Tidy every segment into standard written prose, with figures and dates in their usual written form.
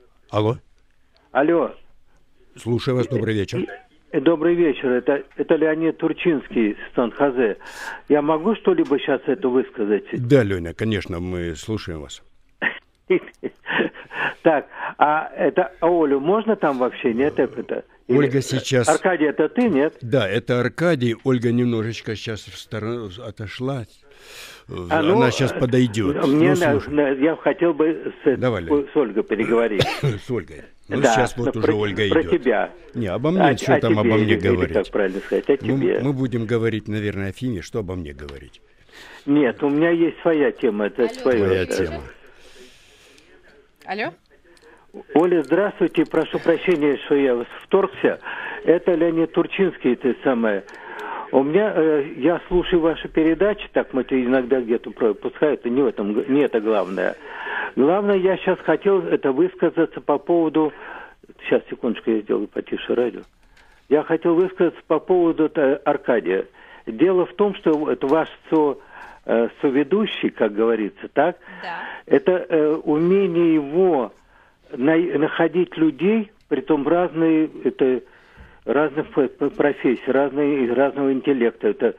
Алло. Алло. Слушаю вас, добрый вечер. Добрый вечер, это Леонид Турчинский, Сан-Хозе. Я могу что-либо сейчас это высказать? Да, Леня, конечно, мы слушаем вас. Так, а это Олю можно там вообще, нет? Ольга сейчас... Аркадий, это ты, нет? Да, это Аркадий. Ольга немножечко сейчас в сторону отошла. Она сейчас подойдет. Я хотел бы с Ольгой переговорить. С Ольгой. Ну, да, сейчас вот уже Ольга идет. Про тебя. Не, обо мне, что там обо мне говорить? Как правильно сказать, о тебе. Мы будем говорить, наверное, о Фиме. Что обо мне говорить? Нет, у меня есть своя тема. Это твоя тема. Алло? Оля, здравствуйте. Прошу прощения, что я вторгся. Это Леонид Турчинский, это самое. У меня, я слушаю ваши передачи, так мы это иногда где-то пропускают, не это главное. Главное, я сейчас хотел это высказаться по поводу... Сейчас, секундочку, я сделаю потише радио. Я хотел высказаться по поводу Аркадия. Дело в том, что это ваш соведущий, как говорится, так? Да. Это умение его находить людей, притом разных профессий, разного интеллекта. Это,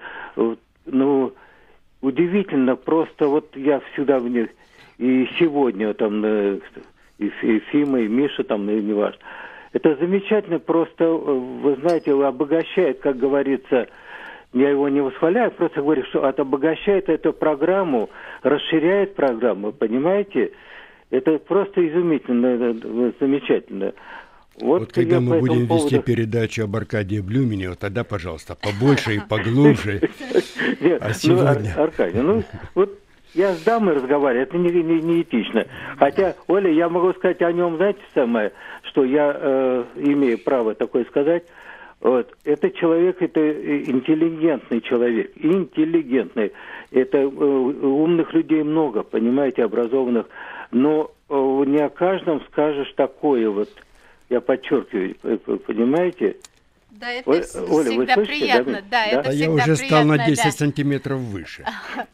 удивительно, просто вот я всегда в них, и сегодня там, и Фима, и Миша там, неважно. Это замечательно, просто, вы знаете, обогащает, как говорится, я его не восхваляю, просто говорю, что это обогащает эту программу, расширяет программу, понимаете? Это просто изумительно, замечательно. Вот когда мы будем вести передачу об Аркадии Блюмине, вот тогда, пожалуйста, побольше и поглубже. А сегодня... Аркадий, вот я с дамой разговариваю, это не этично. Хотя, Оля, я могу сказать о нем, знаете, самое, что я имею право такое сказать. Вот. Это человек, это интеллигентный человек, интеллигентный. Это умных людей много, понимаете, образованных. Но не о каждом скажешь такое вот. Я подчеркиваю, понимаете? Да, это Оля, всегда приятно. Да, это я уже стал на 10 сантиметров выше.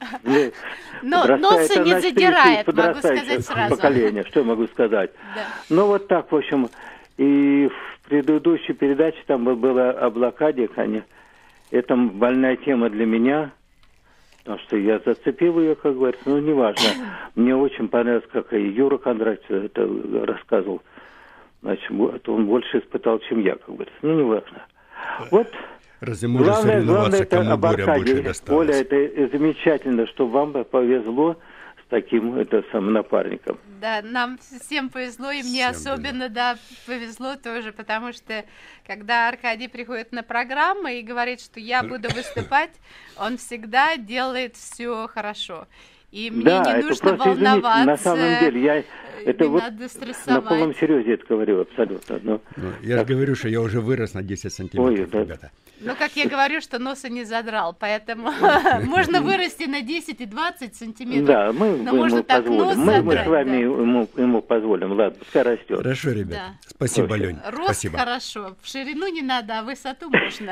Но носа не задирает, могу сказать сразу. Поколение, что я могу сказать. Ну вот так, в общем, и в предыдущей передаче там было о блокаде, конечно. Это больная тема для меня, потому что я зацепил ее, как говорится, но неважно. Мне очень понравилось, как и Юра Кондратьев это рассказывал. Значит, он больше испытал, чем я, как говорится. Ну, неважно. Вот. Разве можно соревноваться, кому горя больше досталось? Оля, это замечательно, что вам повезло с таким напарником. Да, нам всем повезло, и мне особенно, повезло тоже, потому что, когда Аркадий приходит на программу и говорит, что я буду выступать, он всегда делает все хорошо. И мне не нужно волноваться. На самом деле, я это вот на полном серьезе это говорю, абсолютно. Я же говорю, что я уже вырос на 10 сантиметров, ребята. Ну, как я говорю, что носа не задрал, поэтому можно вырасти на 10 и 20 сантиметров. Да, мы ему позволим. Мы с вами ему позволим. Ладно, пускай растет. Хорошо, ребята. Спасибо, Лень. Рост хорошо. В ширину не надо, а высоту можно.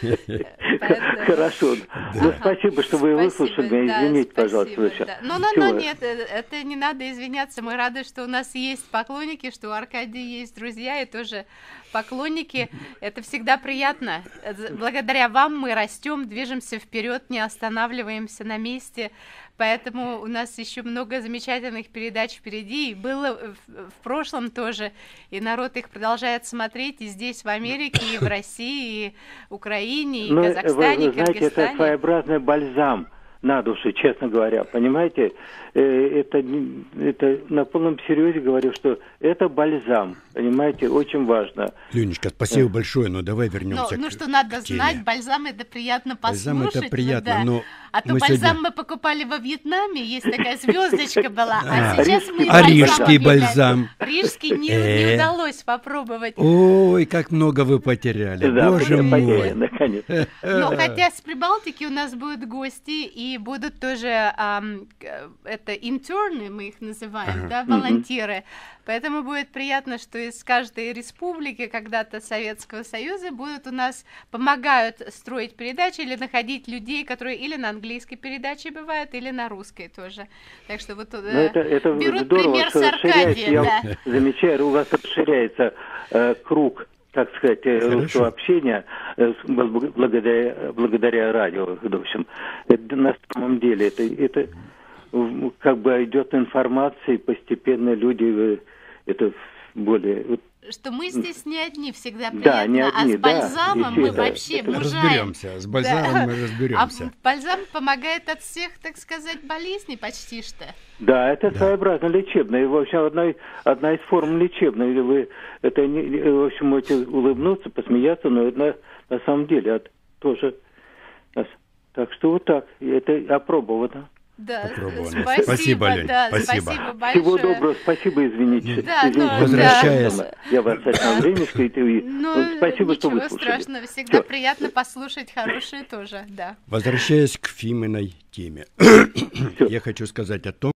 Хорошо. Ну, спасибо, что вы выслушали меня. Извините, пожалуйста. Нет, это не надо извиняться. Мы рады, что у нас есть поклонники, что у Аркадия есть друзья и тоже поклонники. Это всегда приятно. Благодаря вам мы растем, движемся вперед, не останавливаемся на месте. Поэтому у нас еще много замечательных передач впереди. И было в прошлом тоже. И народ их продолжает смотреть и здесь, в Америке, и в России, и в Украине, и в Казахстане, и в Кыргызстане. Знаете, это своеобразный бальзам на душу, честно говоря, понимаете? Это на полном серьезе говорю, что это бальзам, понимаете, очень важно. Ленечка, спасибо большое, но давай вернемся к что надо знать, бальзам это приятно послушать. Бальзам это приятно, но... А то бальзам мы покупали во Вьетнаме, есть такая звездочка была, а сейчас мы рижский бальзам. Рижский не удалось попробовать. Ой, как много вы потеряли, боже мой. Но хотя с Прибалтики у нас будут гости, и и будут тоже это интерны, мы их называем, да, волонтеры. Поэтому будет приятно, что из каждой республики когда-то Советского Союза будут у нас, помогают строить передачи или находить людей, которые или на английской передаче бывают, или на русской тоже. Так что вот это берут здорово, пример с Аркадием. Я замечаю, у вас расширяется круг, так сказать, русского общения благодаря радио, в общем. Это, на самом деле, это как бы идет информация, и постепенно люди это более... Что мы здесь не одни, всегда приятно, да, не одни, а с бальзамом мы вообще мужаем. Разберемся, с бальзамом мы разберемся. А бальзам помогает от всех, так сказать, болезней почти что. Да, это своеобразно лечебное. В общем, одна из форм лечебной. Вы это в общем, можете улыбнуться, посмеяться, но это на самом деле тоже. Так что вот так. Это опробовано. Да, спасибо, Лень, да, спасибо. Спасибо большое. Всего доброго, спасибо, извините. Да, извините, возвращаясь. Я вас отнял времечко, спасибо, что вы слушали. Ничего страшного, всегда приятно послушать хорошее тоже, да. Возвращаясь к Фиминой теме, я хочу сказать о том,